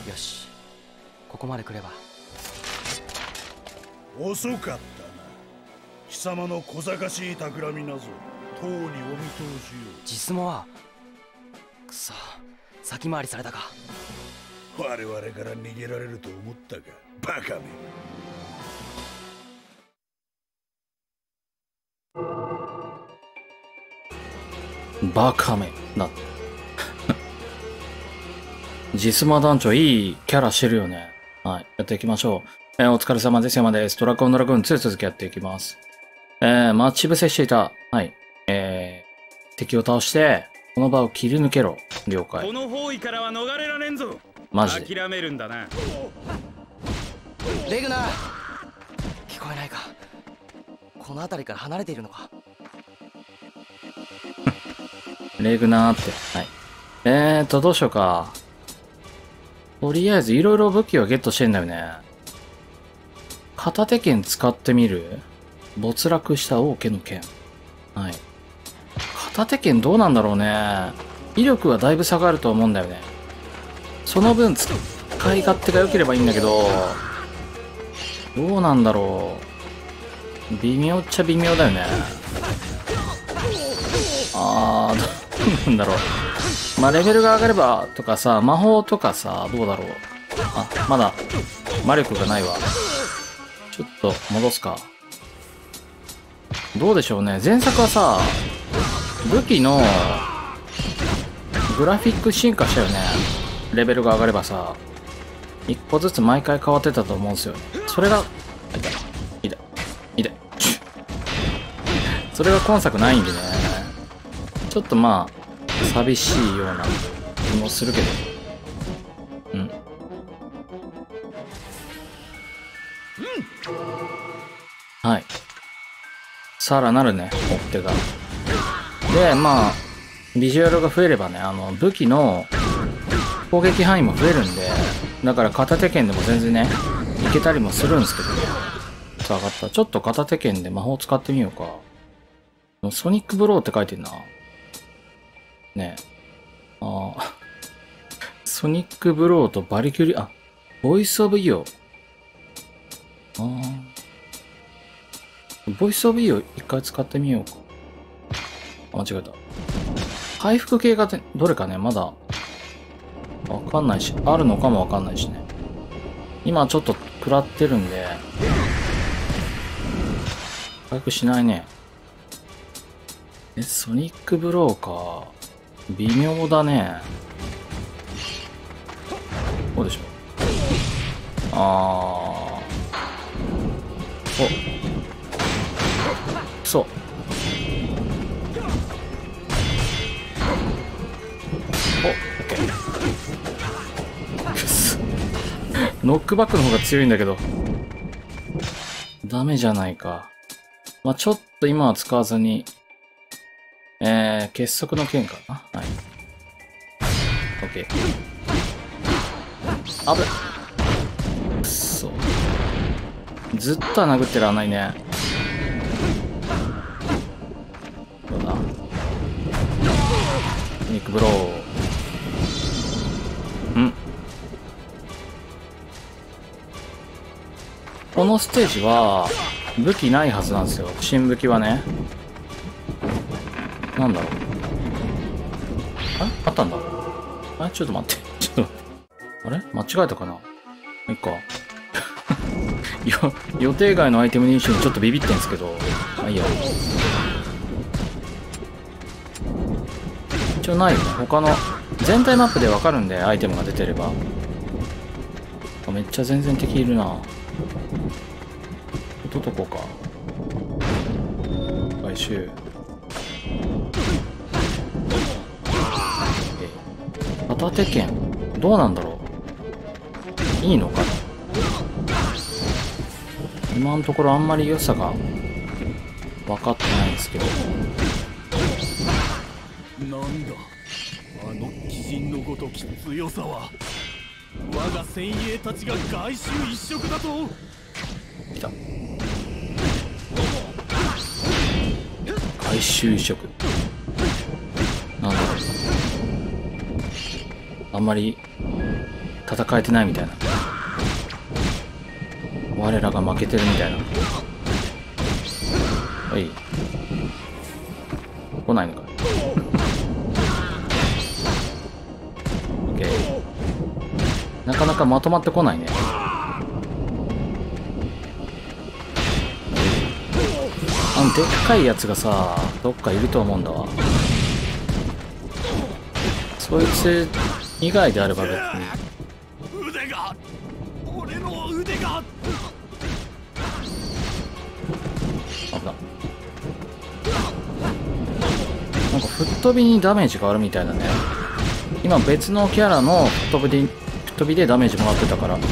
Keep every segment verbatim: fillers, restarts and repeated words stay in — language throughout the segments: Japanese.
よし、ここまで来れば。 遅かったな。貴様の小賢しい企みなぞとうにお見通しよ。 実務はくそ、先回りされたか。 我々から逃げられると思ったか、バカめ。 バカめだって実務団長いいキャラしてるよね。はい、やっていきましょう。えー、お疲れ様です。山です。ドラゴンドラグーンツー続きやっていきます。えー、待ち伏せしていた。はい。えー、敵を倒して、この場を切り抜けろ。了解。 この包囲からは逃れられんぞ。 マジで。 諦めるんだな。 レグナー、聞こえないか。この辺りから離れているのか。 レグナーって。はい。えーと、どうしようか。とりあえず、いろいろ武器をゲットしてんだよね。片手剣使ってみる？没落した王家の剣。はい。片手剣どうなんだろうね。威力はだいぶ下がると思うんだよね。その分、使い勝手が良ければいいんだけど、どうなんだろう。微妙っちゃ微妙だよね。あー、どうなんだろう。まあ、レベルが上がればとかさ、魔法とかさ、どうだろう。あ、まだ、魔力がないわ。ちょっと、戻すか。どうでしょうね。前作はさ、武器の、グラフィック進化したよね。レベルが上がればさ、一個ずつ毎回変わってたと思うんですよね。それが、痛い、痛い、痛い。それが今作ないんでね。ちょっとまあ、寂しいような気もするけど。うん。はい。さらなるね、追っ手が。で、まあ、ビジュアルが増えればね、あの、武器の攻撃範囲も増えるんで、だから片手剣でも全然ね、いけたりもするんですけどね。さあ、上がった。ちょっと片手剣で魔法使ってみようか。ソニックブローって書いてんな。ねえ。ああ。ソニックブローとバリキュリ、あ、ボイスオブイオ。ああ。ボイスオブイオ一回使ってみようか。あ、間違えた。回復系がどれかね、まだ、わかんないし、あるのかもわかんないしね。今ちょっと食らってるんで、回復しないね。え、ソニックブローか。微妙だね。どうでしょう。あー。お。そう。お、オッケー。ノックバックの方が強いんだけど。ダメじゃないか。まあ、ちょっと今は使わずに、えー、結束の剣かな。はい。オッケー。あぶっ。くそ。ずっとは殴ってらんないね。どうだ。ニックブロー。ん。このステージは武器ないはずなんですよ。新武器はね。なんだろう。ああったんだ。あちょっと待って。ちょっと待って。あれ間違えたかないいか。よ、予定外のアイテム認証にちょっとビビってんですけど。あ、いいや。一応ないよね。他の、全体マップでわかるんで、アイテムが出てれば。あ、めっちゃ全然敵いるな。どとこか。回収。片手剣。どうなんだろう。いいのかな。今のところあんまり良さが分かってないんですけど。 なんだあの鬼人のごとき強さは。我が先鋭たちが外周一色だと。 来た。外周一色。なんだろう。あんまり戦えてないみたいな。我らが負けてるみたいな。はい。来ないのか。オッケー。なかなかまとまってこないね。あのでっかいやつがさ、どっかいると思うんだわ。そいつ以外であれば別に。 腕が、俺の腕が。 危ない。なんか吹っ飛びにダメージがあるみたいだね。今別のキャラの吹っ飛びで、吹っ飛びでダメージもらってたから。はい。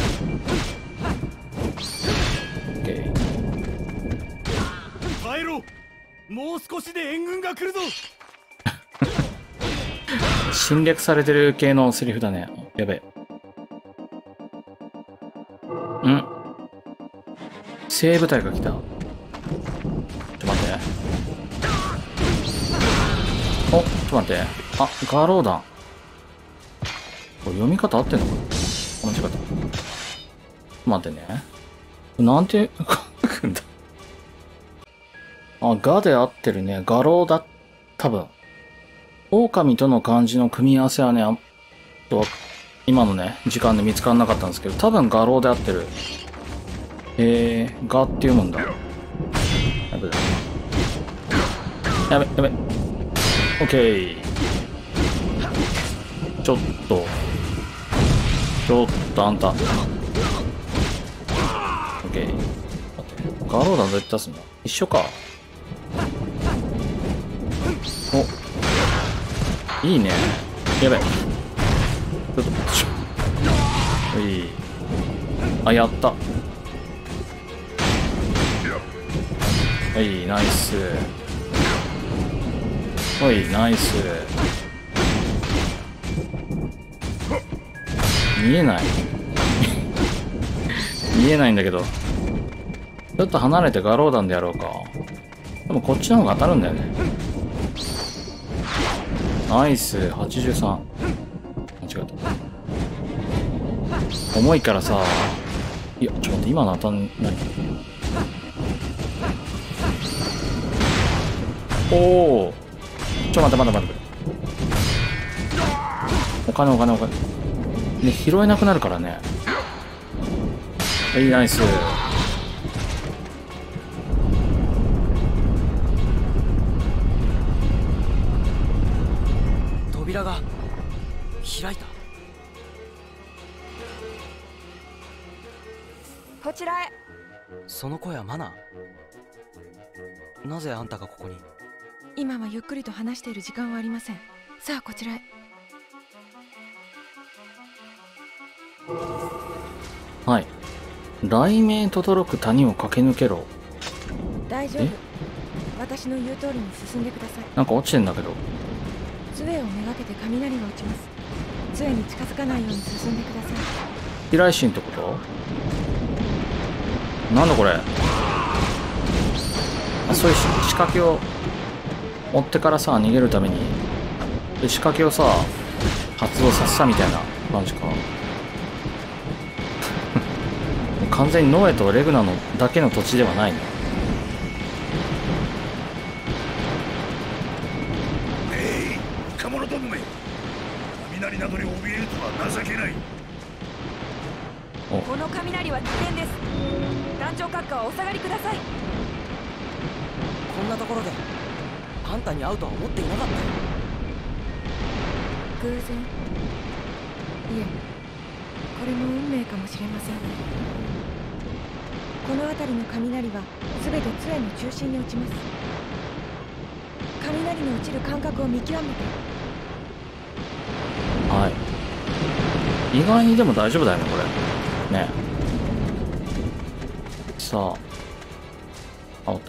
耐えろ。もう少しで援軍が来るぞ。 侵略されてる系のセリフだね。やべえ。ん精鋭部隊が来た。ちょっと待って。お、ちょっと待って。あ、ガローダン。これ読み方合ってんのかな。間違った。ちょっと待ってね。なんて書くんだ。あ、ガで合ってるね。ガローだ。多分。狼との漢字の組み合わせはね、あと、今のね、時間で見つからなかったんですけど、多分ガローで合ってる。えー、ガって読むんだ。やべだ。やべ、やべ。オッケー。ちょっと。ちょっとあんた。オッケー。待って。ガローダンどうやって出すんだ？一緒か。お。いいね。やべ。ちょっと、ちょ。いい。あ、やった。はい、ナイス。はい、ナイス。見えない。見えないんだけど。ちょっと離れてガローダンでやろうか。でもこっちの方が当たるんだよね。ナイス、はちじゅうさん。間違った。重いからさ。いや、ちょっと待って、今の当たんない。おお。ちょ、待って待って待って。お金お金お金。ね、拾えなくなるからね。はい、ナイス。 扉が開いた。 こちらへ。 その声はマナー。なぜあんたがここに？ 今はゆっくりと話している時間はありません。さあこちらへ。 はい。雷鳴とどろく谷を駆け抜けろ。 大丈夫。私の言う通りに進んでください。 なんか落ちてんだけど。 杖をめがけて雷が落ちます。杖に近づかないように進んでください。 飛来神ってこと？なんだこれ。あ、そういう仕掛けを追ってからさ、逃げるためにで仕掛けをさ発動させたみたいな感じか。完全にノエとレグナのだけの土地ではないね。 えい、カモノどもめ、雷などに怯えるとは情けない。 この雷は危険です。団長閣下はお下がりください。 こんなところであんたに会うとは思っていなかったよ。 偶然？いえ、これも運命かもしれません。この辺りの雷は全て杖の中心に落ちます。雷の落ちる感覚を見極めて。 はい。意外にでも大丈夫だよねこれね。さあ、あおった。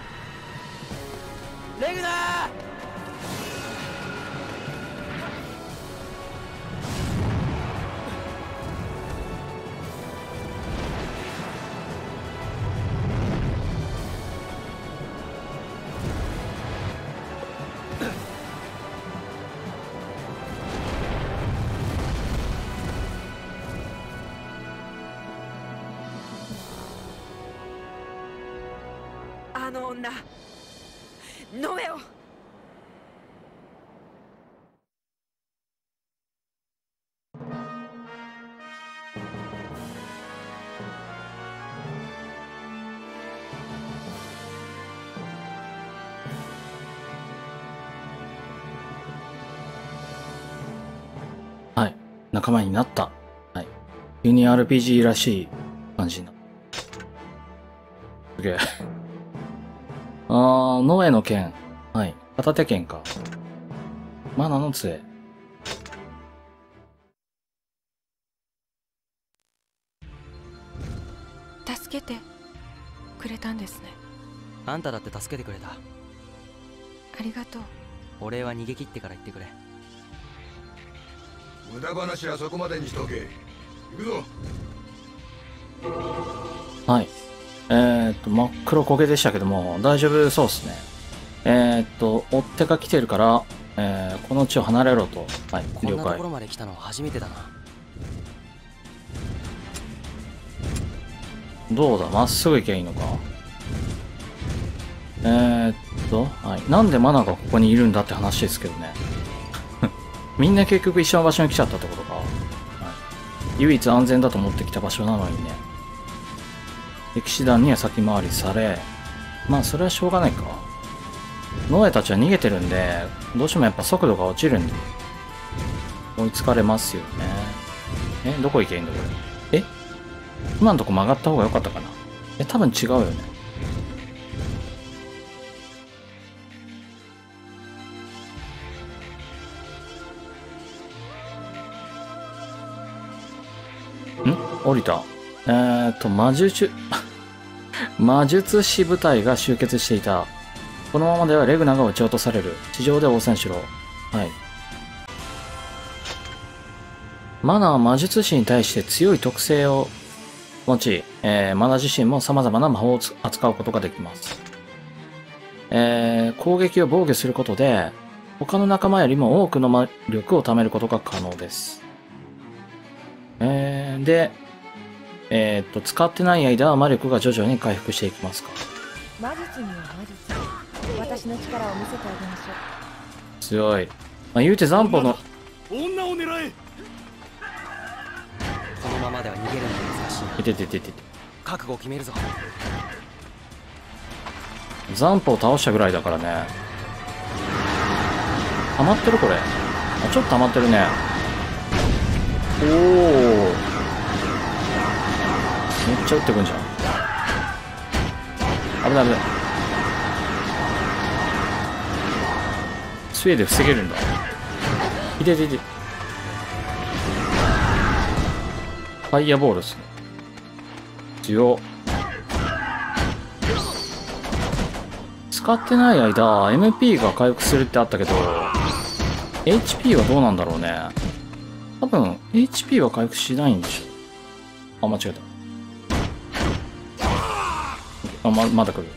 レグナー！ の女ノエを。 はい。仲間になった。はい。急に アールピージー らしい感じになった。すげえ。あー、ノエの剣。はい。片手剣か。マナの杖。 助けてくれたんですね。 あんただって助けてくれた。 ありがとう。 お礼は逃げ切ってから言ってくれ。 無駄話はそこまでにしとけ。行くぞ。 はい。えー、っと、真っ黒焦げでしたけども、大丈夫そうですね。えー、っと、追っ手が来てるから、えー、この地を離れろと。はい、了解こんなところ。まで来たのは初めてだな。 どうだ、まっすぐ行けばいいのか。えー、っと、はい。なんでマナがここにいるんだって話ですけどね。みんな結局一緒の場所に来ちゃったってことか。はい、唯一安全だと思ってきた場所なのにね。敵士団には先回りされ、まあそれはしょうがないか。ノエたちは逃げてるんで、どうしてもやっぱ速度が落ちるんで、追いつかれますよね。え、どこ行けばいいんだこれ。え今のとこ曲がった方が良かったかな。え、多分違うよね。ん降りた。えーっと、魔術、魔術師部隊が集結していた。このままではレグナが撃ち落とされる。地上で応戦しろ。はい。マナは魔術師に対して強い特性を持ち、えー、マナ自身も様々な魔法を扱うことができます。えー、攻撃を防御することで、他の仲間よりも多くの魔力を貯めることが可能です。えー、で、えー、っと、使ってない間は魔力が徐々に回復していきますか。 魔術には魔術。私の力を見せてあげましょう。 強い。まあ、言うて残歩の。 女を狙え。 このままでは逃げるのが難しいな。 いててててて。 覚悟を決めるぞ。 残歩を倒したぐらいだからね。溜まってるこれ。あ、ちょっと溜まってるね。おお。めっちゃ撃ってくんじゃん。危ない危ない。スウェーで防げるんだ。いててて。ファイヤーボールっすね。強っ。使ってない間 エムピー が回復するってあったけど エイチピー はどうなんだろうね。多分 エイチピー は回復しないんでしょ。あ、間違えた。あ、ま、まだ来る。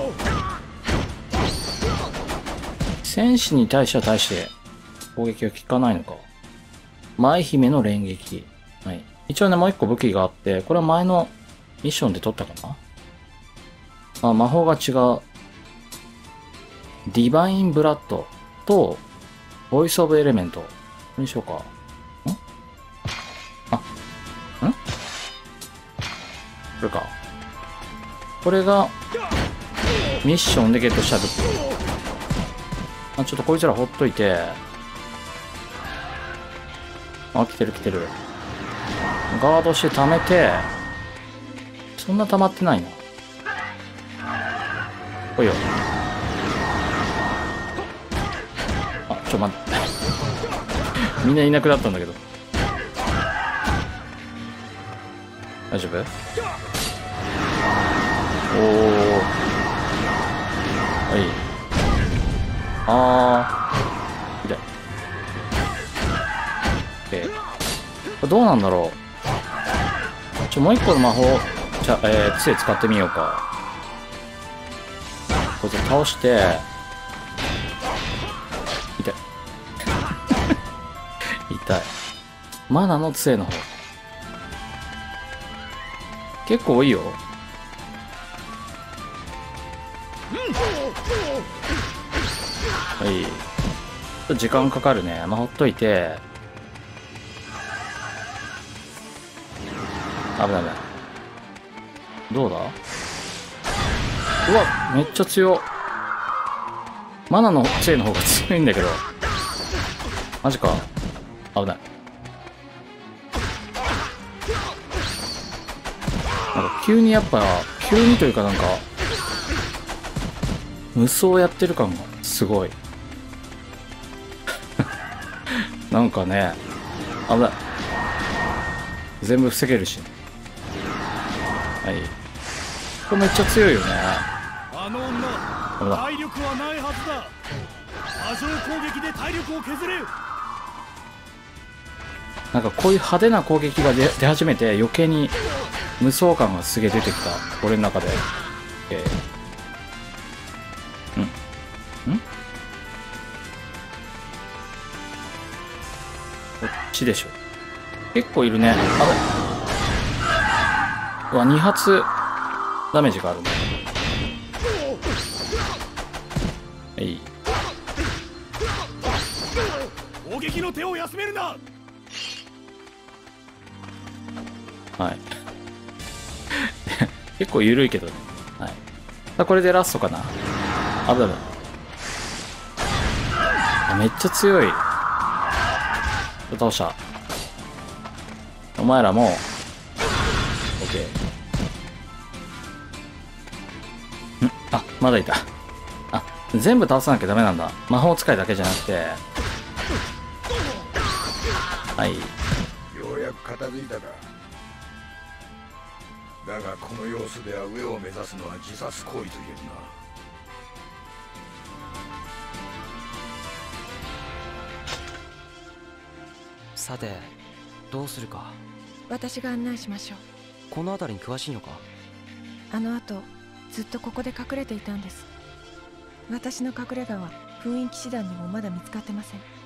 戦士に対しては対して攻撃が効かないのか。舞姫の連撃。はい。一応ね、もう一個武器があって、これは前のミッションで取ったかな。あ、魔法が違う。ディバインブラッドと、ボイスオブエレメント。これにしようか。んあ、んこれか。これが、ミッションでゲットした武器。あ、ちょっとこいつらほっといて。あ、来てる来てる。ガードして溜めて、そんな溜まってないな。来いよ。あ、ちょ、待って。みんないなくなったんだけど。大丈夫？おー。はい。あー。痛い。OK。これどうなんだろう。ちょ、もう一個の魔法、じゃ、えー、杖使ってみようか。こいつ倒して、痛い。痛い。マナの杖の方。結構多いよ。 はい。ちょっと時間かかるね。まあ、ほっといて。危ない危ない。どうだ？うわ、めっちゃ強。マナの杖の方が強いんだけど。マジか。危ない。なんか急にやっぱ、急にというかなんか、無双やってる感がすごい。なんかね、危ない。全部防げるし。はい。これめっちゃ強いよね。 あの女、体力はないはずだ。波状攻撃で体力を削れ。 なんかこういう派手な攻撃が出出始めて余計に無双感がすげえ出てきた。俺の中で。えー、んんこっちでしょ。結構いるね。あれうわ、に発ダメージがあるね。はい。 攻撃の手を休めるな。 はい。結構緩いけどね。はい。さあ、これでラストかな。危ない。あ、めっちゃ強い。倒した。お前らも、OK。んあ、まだいた。あ、全部倒さなきゃダメなんだ。魔法使いだけじゃなくて。はい。 ようやく片付いたか。だがこの様子では上を目指すのは自殺行為と言えるな。 さてどうするか。 私が案内しましょう。 この辺りに詳しいのか。 あの後ずっとここで隠れていたんです。私の隠れ家は封印騎士団にもまだ見つかってません。